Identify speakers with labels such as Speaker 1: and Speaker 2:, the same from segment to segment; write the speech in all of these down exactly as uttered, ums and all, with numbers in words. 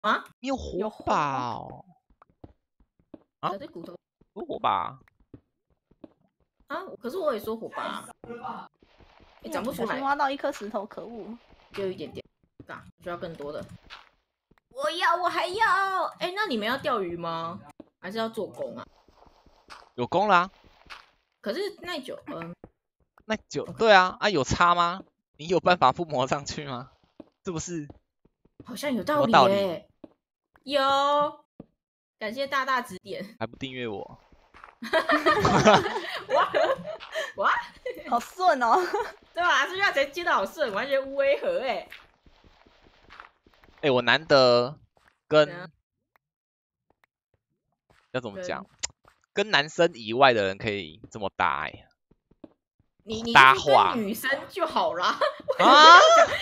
Speaker 1: 啊？
Speaker 2: 你有火把哦？啊？
Speaker 1: 这骨头
Speaker 2: 有火把
Speaker 1: 啊？可是我也说火把，你长不出来。
Speaker 3: 挖到一颗石头，可恶！
Speaker 1: 就一点点，啊，需要更多的。我要，我还要。哎、欸，那你们要钓鱼吗？还是要做工啊？
Speaker 2: 有工啦、啊。
Speaker 1: 可是耐久，嗯、呃，
Speaker 2: 耐久，对啊，啊有差吗？你有办法附魔上去吗？是不是？
Speaker 1: 好像有道理耶、欸。有，感谢大大指点。
Speaker 2: 还不订阅我？
Speaker 1: 哇哇，
Speaker 3: 好顺哦！
Speaker 1: 对吧？这句话才接的好顺，完全无违和哎、欸。
Speaker 2: 哎、欸，我难得跟要怎么讲，跟男生以外的人可以这么搭哎、欸。
Speaker 1: 你你
Speaker 2: 搭话
Speaker 1: 女生就好啦。
Speaker 2: 啊！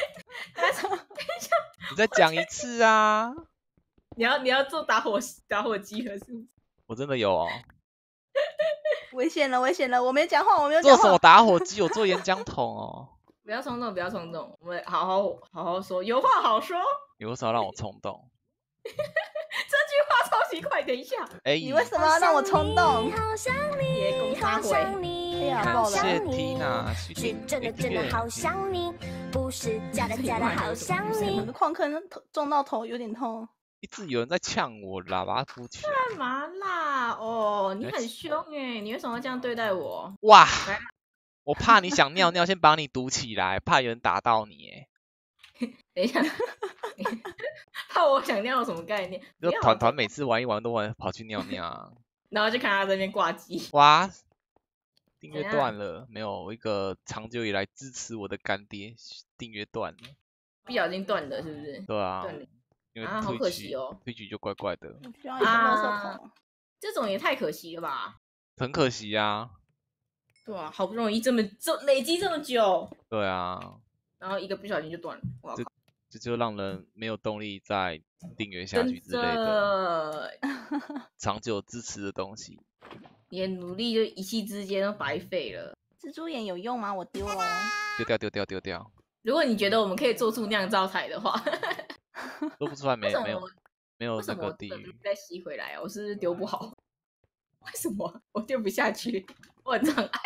Speaker 2: 你再讲一次啊！
Speaker 1: 你要你要做打火打火机了是不是？
Speaker 2: 我真的有哦。
Speaker 3: 危险了，危险了！我没讲话，我没有讲话。
Speaker 2: 做什么打火机？我做岩浆桶哦。
Speaker 1: 不要冲动，不要冲动，我们好好好好说，有话好说。
Speaker 2: 你为什么让我冲动？
Speaker 1: 这句话超级快，等一下。
Speaker 2: 哎、
Speaker 3: 欸，你为什么要让我冲动？
Speaker 1: 也攻杀回。
Speaker 3: 哎呀，爆了！
Speaker 2: 谢 Tina，
Speaker 4: 是真的真的好想你，不是假的假的好想你。
Speaker 3: 我的矿坑撞到头有点痛。
Speaker 2: 一直有人在呛我啦，把它扶起来。
Speaker 1: 干嘛啦？哦，你很凶哎，你为什么要这样对待我？
Speaker 2: 哇！我怕你想尿尿，先把你堵起来，怕有人打到你哎。
Speaker 1: 等一下，怕我想尿什么概念？
Speaker 2: 就团团每次玩一玩都玩跑去尿尿，
Speaker 1: 然后就看他在那边挂机。
Speaker 2: 哇！订阅断了，没有一个长久以来支持我的干爹订阅断了，
Speaker 1: 不小心断的，是不是？
Speaker 2: 对啊，
Speaker 1: 断了
Speaker 2: 因为
Speaker 1: 啊，好可惜哦，
Speaker 2: 推举就怪怪的。
Speaker 3: 需要一个垃圾桶，
Speaker 1: 这种也太可惜了吧？
Speaker 2: 很可惜啊。
Speaker 1: 对啊，好不容易这么这累积这么久。
Speaker 2: 对啊。
Speaker 1: 然后一个不小心就断了，哇靠！
Speaker 2: 这就让人没有动力再订阅下去之类的长久支持的东西。
Speaker 1: 你的努力就一夕之间都白费了。
Speaker 3: 蜘蛛眼有用吗？我丢了。
Speaker 2: 丢掉，丢掉，丢掉。
Speaker 1: 如果你觉得我们可以做出酿造台的话，
Speaker 2: 做不出来没没有没有那个地狱。
Speaker 1: 再吸回来啊！我是不是丢不好？为什么我丢不下去？我有障碍。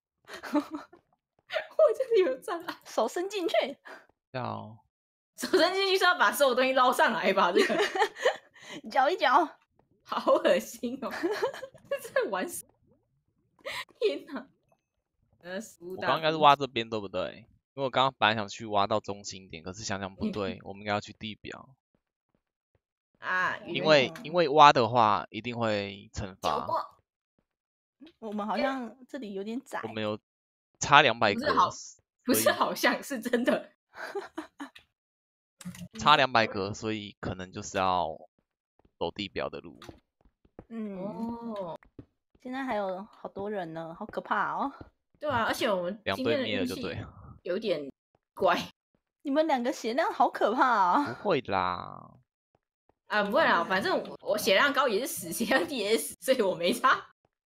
Speaker 1: 我真的有障碍。
Speaker 3: 手伸进去。
Speaker 2: 要。
Speaker 1: 手伸进去是要把所有东西捞上来吧？这个。
Speaker 3: 搅一搅。
Speaker 1: 好恶心哦！这是在玩死！天哪！呃，
Speaker 2: 我刚刚应该是挖这边对不对？因为我刚刚本来想去挖到中心点，可是想想不对，我们应该要去地表
Speaker 1: 啊。
Speaker 2: 因为因为挖的话一定会惩罚。
Speaker 3: 我们好像这里有点窄。
Speaker 2: 我们有差两百格，
Speaker 1: 不是好像是真的。
Speaker 2: 差两百格，所以可能就是要走地表的路。
Speaker 3: 嗯
Speaker 1: 哦，
Speaker 3: 现在还有好多人呢，好可怕哦。
Speaker 1: 对啊，而且我们
Speaker 2: 两队灭了就对，
Speaker 1: 有点怪。
Speaker 3: 你们两个血量好可怕啊！
Speaker 2: 不会啦，
Speaker 1: 啊不会啦，反正我我血量高也是死，血量低也是死，所以我没差。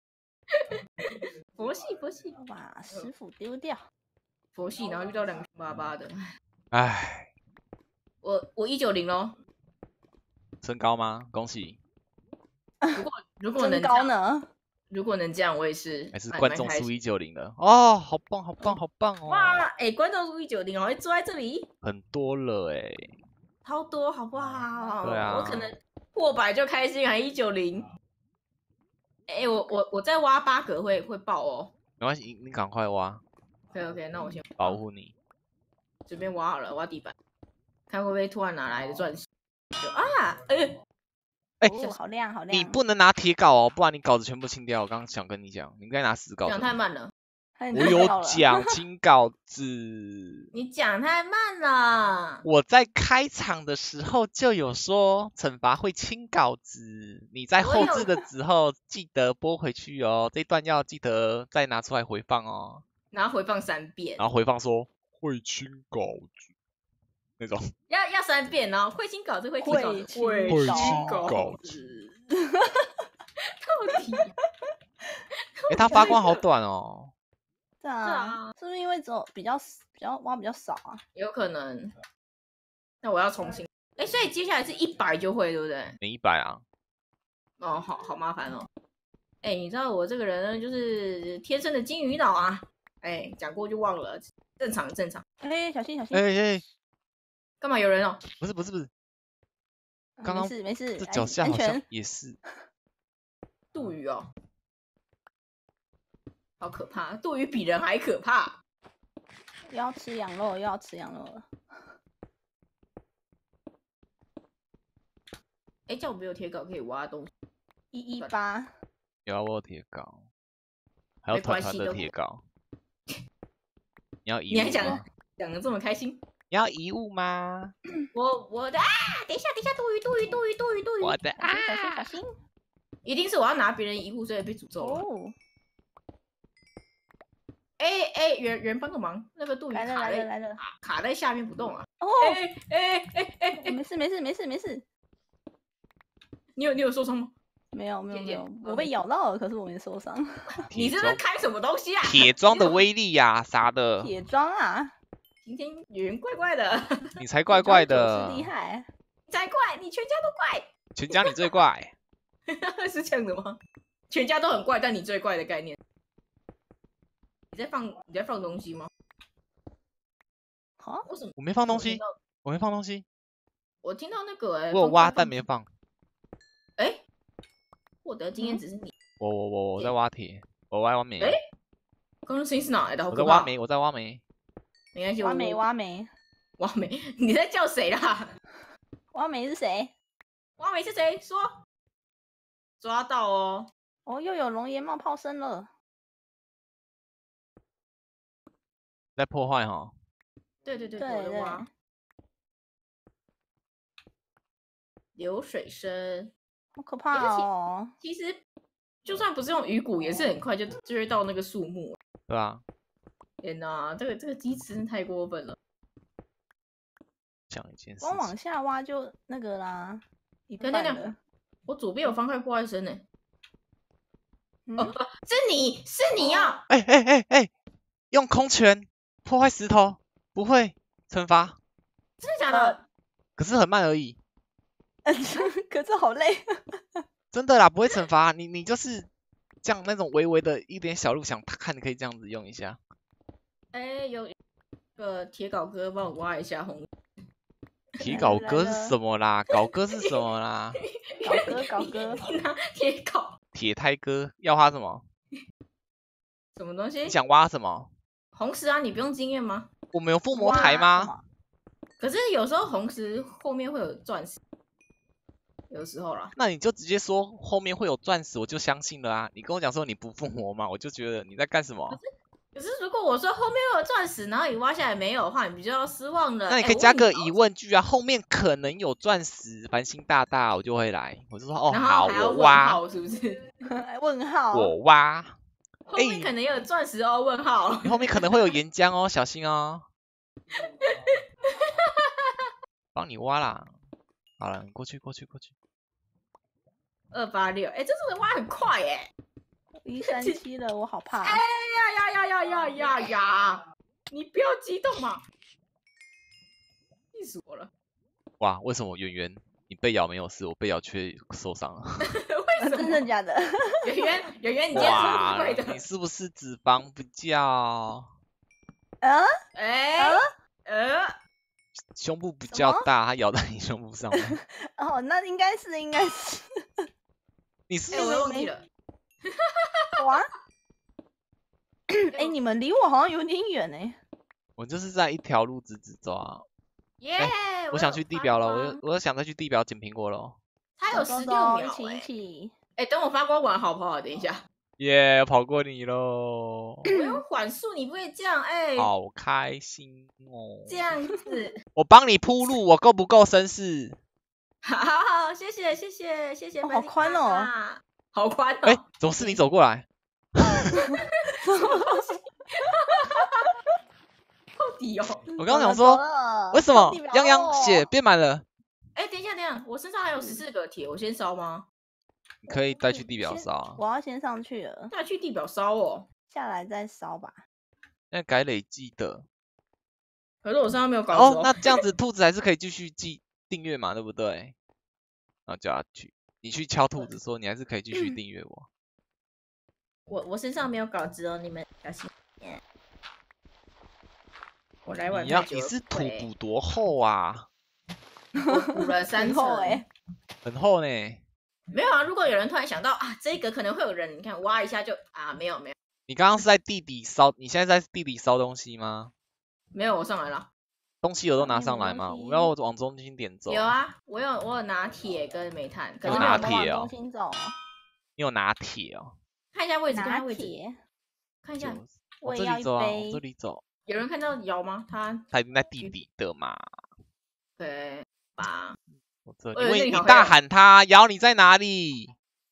Speaker 1: 佛系佛系，
Speaker 3: 把师傅丢掉。
Speaker 1: 佛系，然后遇到两个巴巴的，
Speaker 2: 唉。
Speaker 1: 我我一九零咯。
Speaker 2: 升高吗？恭喜。
Speaker 1: 如果如果能
Speaker 3: 高呢？
Speaker 1: 如果能这样，我也是。
Speaker 2: 还是观众数一九零了哦，好棒好棒好棒哦！
Speaker 1: 哇，哎、欸，观众数一九零哦，会坐在这里。
Speaker 2: 很多了哎、欸。
Speaker 1: 超多好不好？
Speaker 2: 对啊。
Speaker 1: 我可能破百就开心，还一九零。哎，我我我再挖八格会会爆哦。
Speaker 2: 没关系，你你赶快挖。
Speaker 1: OK OK， 那我先
Speaker 2: 保护你。
Speaker 1: 随便挖好了，挖地板，看会不会突然拿来的钻石。啊，哎、欸。
Speaker 3: 哎、哦，好亮好亮！
Speaker 2: 你不能拿铁镐哦，不然你稿子全部清掉。我刚刚想跟你讲，你应该拿死稿。
Speaker 1: 讲太慢了。
Speaker 2: 我有讲清稿子。
Speaker 1: 你讲太慢了。
Speaker 2: 我在开场的时候就有说惩罚会清稿子，你在后置的时候记得拨回去哦。这段要记得再拿出来回放哦。
Speaker 1: 然后回放三遍。
Speaker 2: 然后回放说会清稿子。那种
Speaker 1: 要要三遍哦，会清稿子，会清稿子，
Speaker 2: 会清稿子。
Speaker 1: 到底？
Speaker 2: 哎、欸，它发光好短哦。
Speaker 3: 对啊，是不是因为走比较比较挖比较少啊？
Speaker 1: 有可能。那我要重新。 哎，所以接下来是一百就会，对不对？
Speaker 2: 没一百啊。
Speaker 1: 哦，好好麻烦哦。哎，你知道我这个人呢，就是天生的金鱼脑啊。哎，讲过就忘了，正常正常。
Speaker 3: 哎，小心小心！
Speaker 2: 哎哎，
Speaker 1: 干嘛有人哦？
Speaker 2: 不是不是不是，
Speaker 3: 啊
Speaker 2: 刚刚
Speaker 3: 没事没事，
Speaker 2: 这
Speaker 3: 安
Speaker 2: 脚下好像
Speaker 3: 安全。
Speaker 2: 也是。
Speaker 1: 杜鱼哦，好可怕！杜鱼比人还可怕。
Speaker 3: 又要吃羊肉，又要吃羊肉了。
Speaker 1: 哎，这样我没有铁镐可以挖东西。
Speaker 3: 一一八，
Speaker 2: 有啊，我有铁镐，还有
Speaker 1: 没关
Speaker 2: 团团的
Speaker 1: 系都
Speaker 2: 铁镐。你要遗
Speaker 1: 你还讲
Speaker 2: 物吗？
Speaker 1: 讲的这么开心？
Speaker 2: 你要遗物吗？
Speaker 1: 我我的啊！等一下等一下，杜鱼杜鱼杜鱼杜鱼杜鱼，
Speaker 2: 我的啊！
Speaker 3: 小心小心小心！
Speaker 1: 一定是我要拿别人遗物，所以被诅咒了。
Speaker 3: 哦，
Speaker 1: 哎哎，圆圆帮个忙，那个杜鱼
Speaker 3: 来了
Speaker 1: 卡在
Speaker 3: 来了来了！
Speaker 1: 卡卡在下面不动啊！
Speaker 3: 哦，
Speaker 1: 哎哎哎哎哎，
Speaker 3: 没事没事没事没事，
Speaker 1: 你有你有受伤吗？
Speaker 3: 没有没有
Speaker 1: 姐姐
Speaker 3: 没有，我被咬到了，可是我没受伤。
Speaker 1: 你这是开什么东西啊？
Speaker 2: 铁桩的威力呀，啥的，
Speaker 3: 铁桩啊，
Speaker 1: 今天圆怪怪的，
Speaker 2: 你才怪怪
Speaker 3: 铁桩
Speaker 2: 的
Speaker 3: 就是，厉害。
Speaker 1: 你才怪，你全家都怪。
Speaker 2: 全家你最怪。
Speaker 1: 是这样的吗？全家都很怪，但你最怪的概念。你在放你在放东西吗？
Speaker 3: 好，
Speaker 1: 为什么？
Speaker 2: 我没放东西
Speaker 1: 我听到，
Speaker 2: 我没放东西，
Speaker 1: 我听到那个哎、欸，
Speaker 2: 我有挖
Speaker 1: 放
Speaker 2: 但没。放。
Speaker 1: 哎、欸，获得经验只是你。
Speaker 2: 我我我我在挖铁，我挖挖煤。
Speaker 1: 哎刚刚声音是哪来的？好可怕！
Speaker 2: 我在挖煤，我在挖煤。
Speaker 1: 没关系，我
Speaker 3: 挖煤挖煤
Speaker 1: 挖煤，你在叫谁啦？
Speaker 3: 挖煤是谁？
Speaker 1: 挖煤是谁？说，抓到哦！
Speaker 3: 哦，又有龙岩冒泡声了。
Speaker 2: 在破坏哈。
Speaker 1: 对对对，
Speaker 3: 对
Speaker 1: 我的挖
Speaker 3: 对。
Speaker 1: 流水声，
Speaker 3: 好可怕哦！
Speaker 1: 其实就算不是用鱼骨，也是很快就就会到那个树木。
Speaker 2: 对啊。
Speaker 1: 天哪，这个这个鸡吃真太过分了。
Speaker 2: 讲一件事
Speaker 3: 光往
Speaker 2: 情，
Speaker 3: 下挖就那个啦，一
Speaker 1: 等等等
Speaker 3: 半了。
Speaker 1: 我左边有方块破坏声呢。
Speaker 3: 嗯
Speaker 1: 哦，是你是你啊！
Speaker 2: 哎哎哎哎，用空拳破坏石头不会惩罚，
Speaker 1: 真的假的？
Speaker 2: 可是很慢而已。
Speaker 3: 可是好累。
Speaker 2: 真的啦，不会惩罚你，你就是这样那种微微的一点小路想看，你可以这样子用一下。
Speaker 1: 哎，有个铁镐哥帮我挖一下红。
Speaker 2: 铁镐哥是什么啦？镐哥是什么啦？
Speaker 3: 搞哥搞哥，
Speaker 1: 你拿铁镐
Speaker 2: 铁胎哥要挖什么？
Speaker 1: 什么东西
Speaker 2: 你？想挖什么？
Speaker 1: 红石啊，你不用经验吗？
Speaker 2: 我们有附魔台吗？
Speaker 1: 可是有时候红石后面会有钻石，有时候啦。
Speaker 2: 那你就直接说后面会有钻石，我就相信了啊！你跟我讲说你不附魔嘛，我就觉得你在干什么？
Speaker 1: 可是如果我说后面会有钻石，然后你挖下来没有的话，你比较失望了。
Speaker 2: 那你可以加个疑问句啊，后面可能有钻石，繁星大大，我就会来。我就说哦
Speaker 1: 然
Speaker 2: 好，
Speaker 1: 后还要问
Speaker 2: 我挖，
Speaker 1: 号是不是？
Speaker 3: 问号。
Speaker 2: 我挖。
Speaker 1: 后面可能也有钻石哦？问号。
Speaker 2: 你后面可能会有岩浆哦，小心哦。帮你挖啦。好了，你过去过去过去。
Speaker 1: 二八六，哎，这真的挖很快哎。
Speaker 3: 一三七了，我好怕。
Speaker 1: 哎呀呀呀呀呀呀呀！你不要激动嘛，气死我了！
Speaker 2: 哇，为什么圆圆你被咬没有事，我被咬却受伤了？
Speaker 1: 为什
Speaker 3: 真的
Speaker 1: 么？
Speaker 3: 假的？
Speaker 1: 圆圆圆圆，你今天是
Speaker 2: 哇
Speaker 1: 不是对，的？
Speaker 2: 你是不是脂肪比较
Speaker 3: 啊？
Speaker 1: 哎呃，
Speaker 2: 胸部比较大，它咬在你胸部上面？
Speaker 3: 哦，那应该是应该是。
Speaker 2: 你是
Speaker 1: 哎，我又忘记了。
Speaker 3: 哇！哎，你们离我好像有点远哎。
Speaker 2: 我就是在一条路直直走啊。
Speaker 1: 耶！
Speaker 2: 我想去地表了，我
Speaker 1: 有
Speaker 2: 又我又想再去地表捡苹果了。
Speaker 1: 它有十
Speaker 3: 走
Speaker 1: 六秒
Speaker 3: 走一起一
Speaker 1: 哎。
Speaker 3: 起。
Speaker 1: 哎，等我发光完好不好？等一下，
Speaker 2: 耶，跑过你喽！
Speaker 1: 我用缓速，你不会这样哎？
Speaker 2: 好开心哦！
Speaker 1: 这样子，
Speaker 2: 我帮你铺路，我够不够绅士？
Speaker 1: 好好好，谢谢谢谢谢谢。
Speaker 3: 哦好宽哦，
Speaker 1: 好宽哦！
Speaker 2: 哎，怎么是你走过来？
Speaker 1: 到底哦？
Speaker 2: 我刚刚想说，为什么泱泱血
Speaker 3: 血？
Speaker 2: 变满了？
Speaker 1: 哎，等一下等一下，我身上还有十四个铁，我先烧吗？
Speaker 2: 你可以带去地表烧啊。
Speaker 3: 我要先上去了，
Speaker 1: 那去地表烧哦。
Speaker 3: 下来再烧吧。
Speaker 2: 那改累计的。
Speaker 1: 可是我身上没有稿子
Speaker 2: 哦，那这样子兔子还是可以继续记订阅嘛，对不对？然后叫他去，你去敲兔子说你还是可以继续订阅我。
Speaker 1: 我我身上没有稿子哦，你们小心点。我来晚
Speaker 2: 你要
Speaker 1: 太久了，
Speaker 2: 你是土
Speaker 1: 不会
Speaker 2: 补多厚啊？
Speaker 1: 我补了三
Speaker 3: 很
Speaker 1: 层
Speaker 3: 厚哎，
Speaker 2: 很厚呢。
Speaker 1: 没有啊，如果有人突然想到啊，这个可能会有人，你看挖一下就啊，没有没有
Speaker 2: 你刚刚是在地底烧，你现在在地底烧东西吗？
Speaker 1: 没有，我上来了。
Speaker 2: 东西有都拿上来
Speaker 3: 上面的东？西
Speaker 2: 吗我们要往中心点走。
Speaker 1: 有啊，我有我有拿铁跟煤炭，可
Speaker 2: 有
Speaker 1: 是
Speaker 2: 拿铁哦
Speaker 3: 我们往中心走，
Speaker 2: 你有拿铁哦。
Speaker 1: 看一下位置，看一
Speaker 3: 拿
Speaker 1: 下位置，
Speaker 3: 铁，
Speaker 1: 看一下
Speaker 2: 就往
Speaker 3: 我也要一
Speaker 2: 这里走啊，往
Speaker 3: 杯
Speaker 2: 这。里走。
Speaker 1: 有人看到瑶吗？他
Speaker 2: 他已经在地底的嘛。
Speaker 1: 对吧？
Speaker 2: 我这，
Speaker 1: 哎呦那
Speaker 2: 因为你大
Speaker 1: 里好黑哦
Speaker 2: 喊他，瑶你在哪里？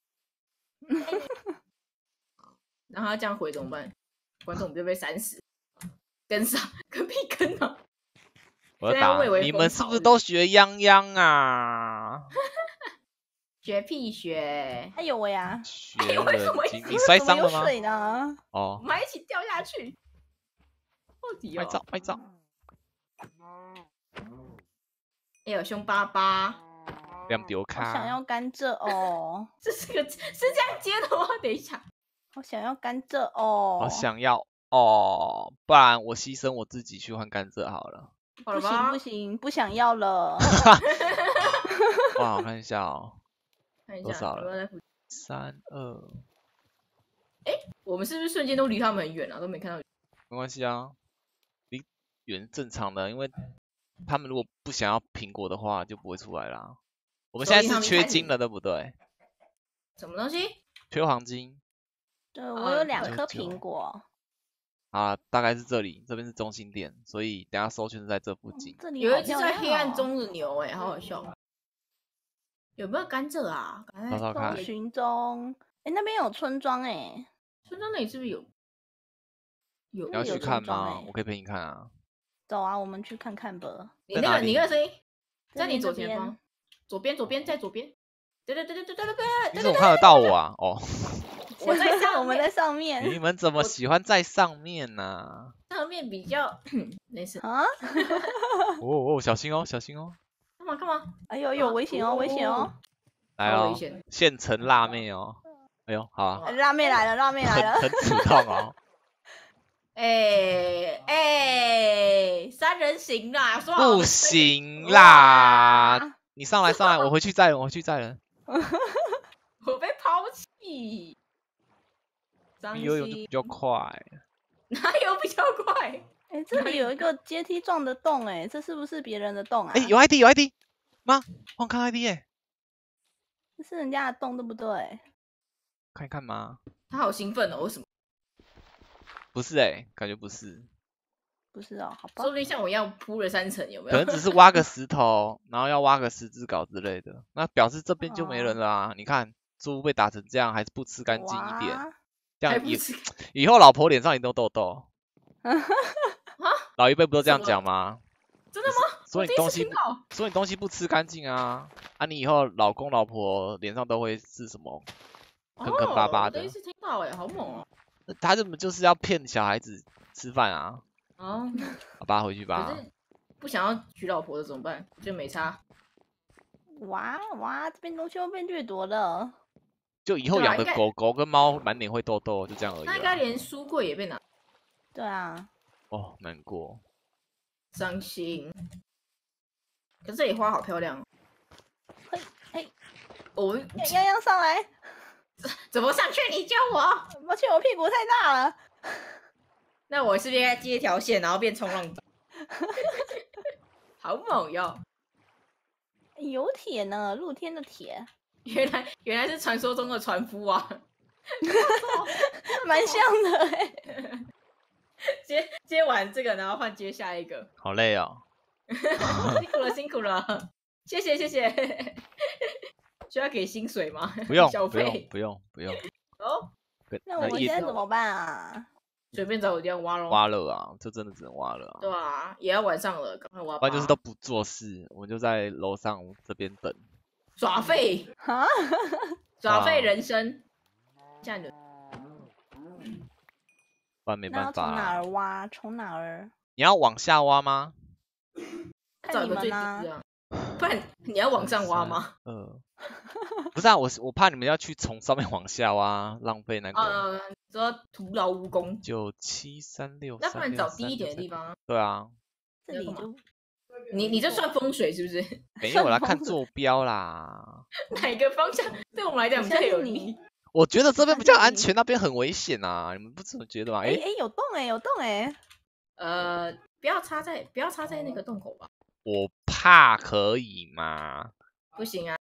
Speaker 1: 然后他这样回怎么办？观众就被闪死，跟上跟屁跟啊！
Speaker 2: 我要打
Speaker 1: 现在蔚为
Speaker 2: 你们
Speaker 1: 风潮是不
Speaker 2: 是不是都学泱泱啊？
Speaker 1: 学屁学，
Speaker 3: 还有我呀，
Speaker 2: 学
Speaker 1: 哎为什么一直
Speaker 2: 人精，你摔
Speaker 3: 怎么有
Speaker 2: 伤了吗？
Speaker 3: 水呢？
Speaker 1: 我
Speaker 2: 哦，
Speaker 1: 们还一起掉下去。到底
Speaker 2: 拍照
Speaker 1: 哦，
Speaker 2: 拍照。
Speaker 1: 哎呦，凶巴巴，
Speaker 2: 亮丢
Speaker 3: 好想
Speaker 2: 卡。
Speaker 3: 要甘蔗哦，
Speaker 1: 这是个是这样接的吗？等一下，
Speaker 3: 好想要甘蔗哦，
Speaker 2: 好想要哦，不然我牺牲我自己去换甘蔗好了。
Speaker 1: 好了吧
Speaker 3: 不行不？行，不想要了。
Speaker 2: 哇，我看一下哦，
Speaker 1: 看一下
Speaker 2: 多少了
Speaker 1: 有没有在附近
Speaker 2: 三二，
Speaker 1: 我们是不是瞬间都离他们很远了、啊，都没看到？
Speaker 2: 没关系啊，离远正常的，因为他们如果不想要苹果的话，就不会出来啦。我们
Speaker 1: 所以
Speaker 2: 现在是
Speaker 1: 他们一开始
Speaker 2: 缺金了，对不对？
Speaker 1: 什么东西？
Speaker 2: 缺黄金
Speaker 3: 对，我有两
Speaker 2: 对
Speaker 3: 颗苹果，
Speaker 2: 啊，大概是这里，这边是中心点，所以等下搜圈是在这附近。
Speaker 3: 这里
Speaker 1: 有一只
Speaker 3: 好漂亮
Speaker 1: 在黑暗
Speaker 3: 哦
Speaker 1: 中的牛、哎，好好笑。有没有甘蔗啊？赶快
Speaker 2: 找找看
Speaker 3: 搜寻中，哎，那边有村庄哎，
Speaker 1: 村庄那里是不是有？有
Speaker 2: 你要
Speaker 3: 有
Speaker 2: 去看吗？
Speaker 3: 村庄欸
Speaker 2: 我可以陪你看啊。
Speaker 3: 走啊，我们去看看吧。
Speaker 1: 你那个
Speaker 2: 在哪里
Speaker 1: 你那个声音，
Speaker 3: 这
Speaker 1: 在你
Speaker 3: 边这边
Speaker 1: 左前方，左边左边在左边。对对对对对对对对对
Speaker 2: 你怎么看得到我啊？哦，
Speaker 1: 我在上
Speaker 3: 我们
Speaker 1: 面
Speaker 3: 在上面
Speaker 2: 你们怎么
Speaker 1: 我
Speaker 2: 喜欢在上面呢、
Speaker 1: 上面比较没事。
Speaker 3: 啊！
Speaker 2: 哦哦，小心哦，小心哦。
Speaker 1: 干嘛干嘛？
Speaker 3: 哎呦，有危险哦，危险哦！
Speaker 2: 来哦，
Speaker 1: 超危险！
Speaker 2: 现成辣妹哦。哎呦，好啊，
Speaker 3: 哎辣妹来了，辣妹来了！
Speaker 2: 很很主动哦。
Speaker 1: 哎哎，三人行啦，说好的
Speaker 2: 不行啦，你上来上来，我回去载人，我回去载人。
Speaker 1: 我被抛弃，伤心
Speaker 2: 你游泳就比。较快。
Speaker 1: 哪有比较快？
Speaker 3: 哎，这里有一个阶梯状的洞，哎，这是不是别人的洞啊？
Speaker 2: 哎，有 I D 有 I D 吗？帮我看 I D 耶，
Speaker 3: 这是人家的洞，对不对？
Speaker 2: 看一看吗？
Speaker 1: 他好兴奋哦！为什么？
Speaker 2: 不是哎，感觉不是，
Speaker 3: 不是哦，好吧
Speaker 1: 说。不定像我一样铺了三层，有没有？
Speaker 2: 可能只是挖个石头，然后要挖个十字镐之类的，那表示这边就没人了啊！你看猪被打成这样，还是不吃干净一点，
Speaker 3: 哇
Speaker 2: 这样以
Speaker 1: 还不是
Speaker 2: 以后老婆脸上一定都痘痘。
Speaker 1: 啊？
Speaker 2: 老一辈不都这样
Speaker 1: 什么
Speaker 2: 讲吗？
Speaker 1: 真的吗？
Speaker 2: 说
Speaker 1: 我第一
Speaker 2: 你东西不
Speaker 1: 次听到。
Speaker 2: 说你东西不吃干净啊，啊你以后老公老婆脸上都会是什么坑坑巴巴的
Speaker 1: 哦我第一？次听到哎，好猛哦！
Speaker 2: 他这么就是要骗小孩子吃饭啊？
Speaker 1: 哦，
Speaker 2: 好吧，回去
Speaker 1: 可
Speaker 2: 吧。
Speaker 1: 是不想要娶老婆的怎么办？就没差。
Speaker 3: 哇哇，这边东西又被掠夺了。
Speaker 2: 就以后
Speaker 1: 对啊应该
Speaker 2: 养的狗狗跟猫满脸会痘痘，就这样而已啦。
Speaker 1: 那应该连书柜也被拿，
Speaker 3: 对啊，
Speaker 2: 哦，难过。
Speaker 1: 伤心。可是这里花好漂亮哦。
Speaker 3: 嘿，嘿，
Speaker 1: 我
Speaker 3: 洋洋上来，
Speaker 1: 怎么上去？你救我！
Speaker 3: 抱歉，我屁股太大了。
Speaker 1: 那我是不是应该接一条线，然后变冲浪板？好猛哟！
Speaker 3: 有铁呢，露天的铁，
Speaker 1: 原来原来是传说中的船夫啊！
Speaker 3: 蛮像的哎。
Speaker 1: 接接完这个，然后换接下一个。
Speaker 2: 好累哦。
Speaker 1: 辛苦了，辛苦了，谢谢谢谢。需要给薪水吗？
Speaker 2: 不用
Speaker 1: 小
Speaker 2: 不用
Speaker 1: 费
Speaker 2: 不用不用。
Speaker 1: 哦，
Speaker 2: 跟
Speaker 3: 那我们
Speaker 2: 叶
Speaker 3: 现在怎么办啊？
Speaker 1: 随便找个地方挖咯。
Speaker 2: 挖了啊，这真的只能挖了啊。
Speaker 1: 对啊，也要晚上了，赶快挖吧。
Speaker 2: 不然就是都不做事，我们就在楼上这边等。
Speaker 1: 耍废，
Speaker 3: 啊？
Speaker 1: 耍废人生。这样的
Speaker 2: 不然没
Speaker 3: 那要
Speaker 2: 办法啊。
Speaker 3: 从哪儿挖？从哪儿？
Speaker 2: 你要往下挖吗？
Speaker 3: 看你
Speaker 1: 找个最低
Speaker 3: 们啊
Speaker 1: 的。 不然你要往上挖吗？
Speaker 2: 呃，不是啊，我我怕你们要去从上面往下挖，浪费那个。
Speaker 1: 呃，说徒劳无功。
Speaker 2: 九七三六，
Speaker 1: 那不然找低一点的地方。
Speaker 2: 对啊。
Speaker 3: 这里就
Speaker 1: 你你这算风水是不是？
Speaker 2: 没有啦，看坐标啦。
Speaker 1: 哪个方向对我们来讲比较有利？
Speaker 2: 我觉得这边比较安全，那边很危险啊！你们不怎么觉得吗？
Speaker 3: 哎哎，有洞哎，有洞哎。
Speaker 1: 呃，不要插在不要插在那个洞口吧。
Speaker 2: 我怕可以吗？
Speaker 1: 不行啊，